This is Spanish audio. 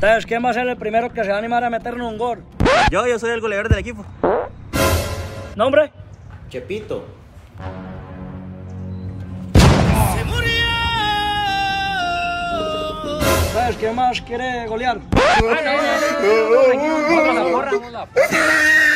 Entonces, ¿quién va a ser el primero que se va a animar a meternos un gol? Yo soy el goleador del equipo. ¿Nombre? Chepito. ¡Se murió! ¿Sabes quién más quiere golear? Vamos a la porra.